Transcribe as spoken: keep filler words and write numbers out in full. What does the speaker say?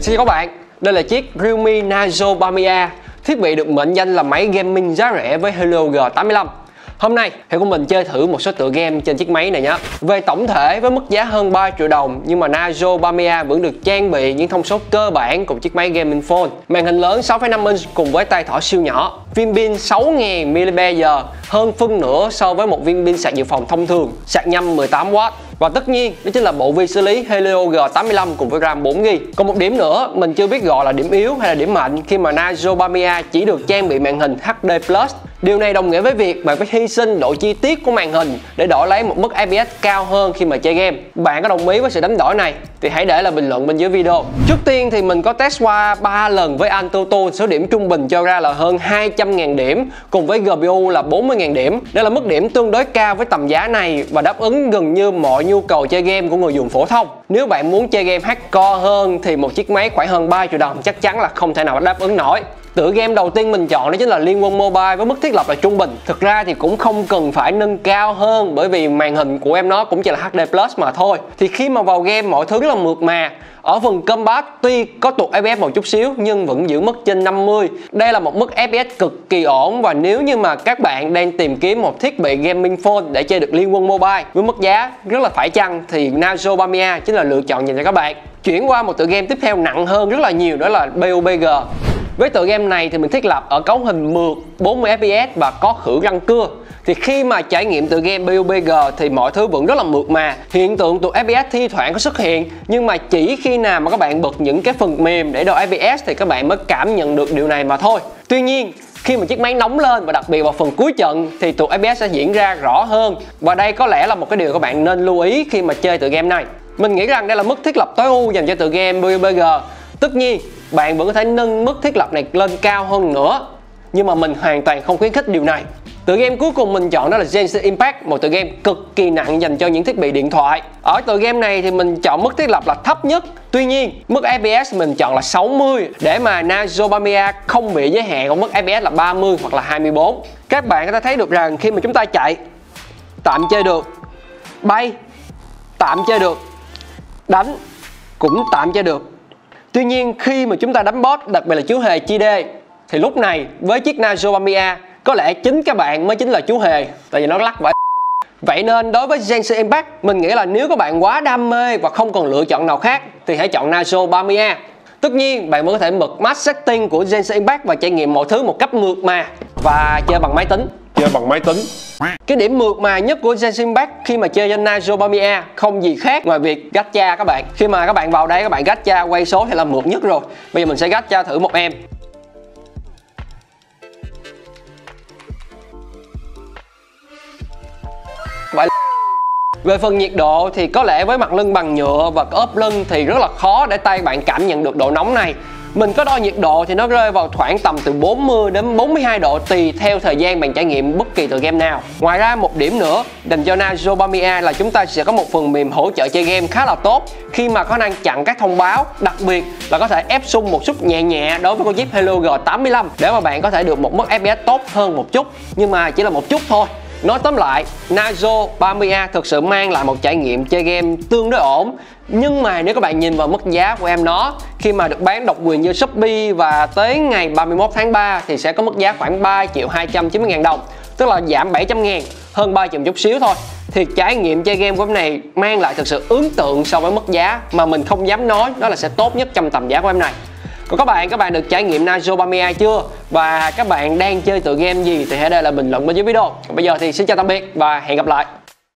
Xin chào các bạn, đây là chiếc Realme Narzo ba mươi A, thiết bị được mệnh danh là máy gaming giá rẻ với Helio G tám mươi lăm. Hôm nay thì của mình chơi thử một số tựa game trên chiếc máy này nhé. Về tổng thể với mức giá hơn ba triệu đồng, nhưng mà Narzo ba mươi A vẫn được trang bị những thông số cơ bản cùng chiếc máy gaming phone. Màn hình lớn sáu phẩy năm inch cùng với tay thỏ siêu nhỏ, viên pin sáu nghìn mi li am pe giờ, hơn phân nửa so với một viên pin sạc dự phòng thông thường, sạc nhanh mười tám oát. Và tất nhiên đó chính là bộ vi xử lý Helio G tám mươi lăm cùng với RAM bốn gi ga bai. Còn một điểm nữa mình chưa biết gọi là điểm yếu hay là điểm mạnh khi mà Narzo ba mươi A chỉ được trang bị màn hình hát đê plus. Điều này đồng nghĩa với việc bạn phải hy sinh độ chi tiết của màn hình để đổi lấy một mức ép pê ét cao hơn khi mà chơi game. Bạn có đồng ý với sự đánh đổi này thì hãy để lại bình luận bên dưới video. Trước tiên thì mình có test qua ba lần với AnTuTu, số điểm trung bình cho ra là hơn hai trăm nghìn điểm, cùng với giê pê u là bốn mươi nghìn điểm. Đây là mức điểm tương đối cao với tầm giá này và đáp ứng gần như mọi nhu cầu chơi game của người dùng phổ thông. Nếu bạn muốn chơi game hardcore hơn thì một chiếc máy khoảng hơn ba triệu đồng chắc chắn là không thể nào đáp ứng nổi. Tựa game đầu tiên mình chọn đó chính là Liên Quân Mobile với mức thiết lập là trung bình. Thực ra thì cũng không cần phải nâng cao hơn, bởi vì màn hình của em nó cũng chỉ là hát đê plus mà thôi. Thì khi mà vào game mọi thứ rất là mượt mà. Ở phần combat tuy có tụt ép pê ét một chút xíu nhưng vẫn giữ mức trên năm mươi. Đây là một mức ép pê ét cực kỳ ổn, và nếu như mà các bạn đang tìm kiếm một thiết bị gaming phone để chơi được Liên Quân Mobile với mức giá rất là phải chăng thì Narzo ba mươi A chính là lựa chọn dành cho các bạn. Chuyển qua một tựa game tiếp theo nặng hơn rất là nhiều, đó là pê u bê giê. Với tựa game này thì mình thiết lập ở cấu hình mượt bốn mươi ép pê ét và có khử răng cưa. Thì khi mà trải nghiệm tựa game pê u bê giê thì mọi thứ vẫn rất là mượt mà. Hiện tượng tụt ép pê ét thi thoảng có xuất hiện, nhưng mà chỉ khi nào mà các bạn bật những cái phần mềm để đo ép pê ét thì các bạn mới cảm nhận được điều này mà thôi. Tuy nhiên khi mà chiếc máy nóng lên và đặc biệt vào phần cuối trận thì tụt ép pê ét sẽ diễn ra rõ hơn. Và đây có lẽ là một cái điều các bạn nên lưu ý khi mà chơi tựa game này. Mình nghĩ rằng đây là mức thiết lập tối ưu dành cho tựa game pê u bê giê. Tất nhiên bạn vẫn có thể nâng mức thiết lập này lên cao hơn nữa, nhưng mà mình hoàn toàn không khuyến khích điều này. Tựa game cuối cùng mình chọn đó là Genshin Impact, một tựa game cực kỳ nặng dành cho những thiết bị điện thoại. Ở tựa game này thì mình chọn mức thiết lập là thấp nhất. Tuy nhiên mức ép pê ét mình chọn là sáu mươi để mà Narzo ba mươi A không bị giới hạn ở mức ép pê ét là ba mươi hoặc là hai mươi bốn. Các bạn có thể thấy được rằng khi mà chúng ta chạy tạm chơi được, bay tạm chơi được, đánh cũng tạm chơi được. Tuy nhiên khi mà chúng ta đánh boss, đặc biệt là chú hề chi đê, thì lúc này với chiếc Narzo ba mươi A có lẽ chính các bạn mới chính là chú hề, tại vì nó lắc vậy. Vậy nên đối với Genshin Impact, mình nghĩ là nếu các bạn quá đam mê và không còn lựa chọn nào khác thì hãy chọn Narzo ba mươi A. Tất nhiên bạn vẫn có thể bật max setting của Genshin Impact và trải nghiệm mọi thứ một cách mượt mà và chơi bằng máy tính. Chơi bằng máy tính. Cái điểm mượt mà nhất của Genshin Impact khi mà chơi trên Narzo ba mươi A không gì khác ngoài việc gacha các bạn. Khi mà các bạn vào đây các bạn gacha quay số thì là mượt nhất rồi. Bây giờ mình sẽ gacha thử một em. Vậy về phần nhiệt độ thì có lẽ với mặt lưng bằng nhựa và ốp lưng thì rất là khó để tay bạn cảm nhận được độ nóng này. Mình có đo nhiệt độ thì nó rơi vào khoảng tầm từ bốn mươi đến bốn mươi hai độ tùy theo thời gian bạn trải nghiệm bất kỳ tựa game nào. Ngoài ra một điểm nữa dành cho Narzo ba mươi A là chúng ta sẽ có một phần mềm hỗ trợ chơi game khá là tốt khi mà có khả năng chặn các thông báo, đặc biệt là có thể ép xung một chút nhẹ nhẹ đối với con chip Helio G tám mươi lăm để mà bạn có thể được một mức ép pê ét tốt hơn một chút, nhưng mà chỉ là một chút thôi. Nói tóm lại, Narzo ba mươi A thực sự mang lại một trải nghiệm chơi game tương đối ổn. Nhưng mà nếu các bạn nhìn vào mức giá của em nó, khi mà được bán độc quyền như Shopee và tới ngày ba mươi mốt tháng ba thì sẽ có mức giá khoảng ba triệu hai trăm chín mươi ngàn đồng, tức là giảm bảy trăm ngàn, hơn ba triệu chút xíu thôi. Thì trải nghiệm chơi game của em này mang lại thực sự ấn tượng so với mức giá mà mình không dám nói đó là sẽ tốt nhất trong tầm giá của em này. Còn các bạn, các bạn được trải nghiệm Narzo ba mươi A chưa? Và các bạn đang chơi tựa game gì thì hãy để lại bình luận bên dưới video. Còn bây giờ thì xin chào tạm biệt và hẹn gặp lại.